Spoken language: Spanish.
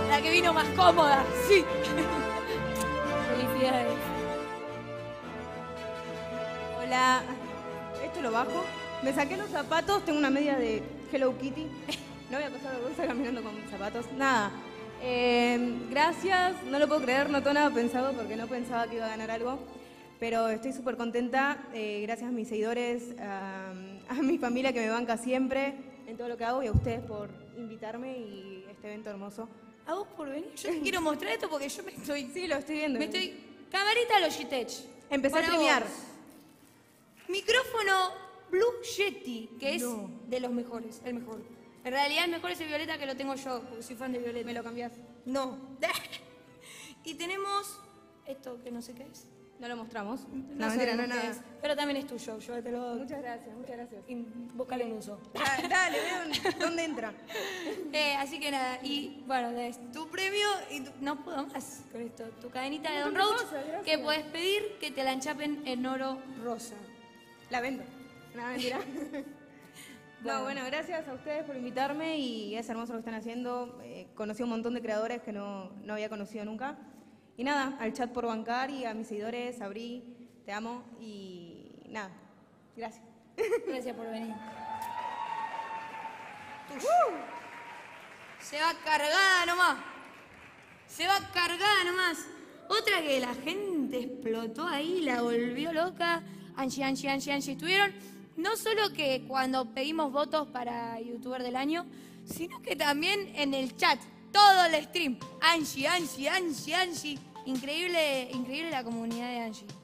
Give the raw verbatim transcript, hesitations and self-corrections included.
La que vino más cómoda, sí. Felicidades. Hola. ¿Esto lo bajo? Me saqué los zapatos, tengo una media de Hello Kitty. No voy a pasar vergüenza caminando con zapatos. Nada. Eh, gracias, no lo puedo creer, no tengo nada pensado porque no pensaba que iba a ganar algo. Pero estoy súper contenta, eh, gracias a mis seguidores, a, a mi familia que me banca siempre en todo lo que hago y a ustedes por invitarme y este evento hermoso. ¿A vos por venir? Yo te quiero mostrar esto porque yo me estoy... Sí, lo estoy viendo. Me estoy... Camarita Logitech. Empecé a Para streamear. vos. Micrófono Blue Yeti, que es No. de los mejores, el mejor. En realidad el mejor es el Violeta, que lo tengo yo, porque soy fan de Violeta. ¿Me lo cambiás? No. Y tenemos esto que no sé qué es. No lo mostramos. No, No, mentira, no, sabemos nada. qué es, pero también es tuyo, yo te lo... Muchas gracias, muchas gracias. Y búscale un uso. Da- Dale, vean dónde entra. Eh, así que nada, y bueno, es tu premio y tu- no puedo más con esto. Tu cadenita de Un Don montón de Roach cosas, gracias. que puedes pedir que te la enchapen en oro rosa. La vendo. No, mentira. No, bueno, gracias a ustedes por invitarme y es hermoso lo que están haciendo. Eh, conocí a un montón de creadores que no, no había conocido nunca. Y nada, al chat por bancar y a mis seguidores, Abrí, te amo y nada, gracias. Gracias por venir. Se va cargada nomás. Se va cargada nomás. Otra que la gente explotó ahí, la volvió loca. Angie, Angie, Angie, Angie. Estuvieron no solo que cuando pedimos votos para YouTuber del año, sino que también en el chat, todo el stream. Angie, Angie, Angie, Angie. Increíble, increíble la comunidad de Angie.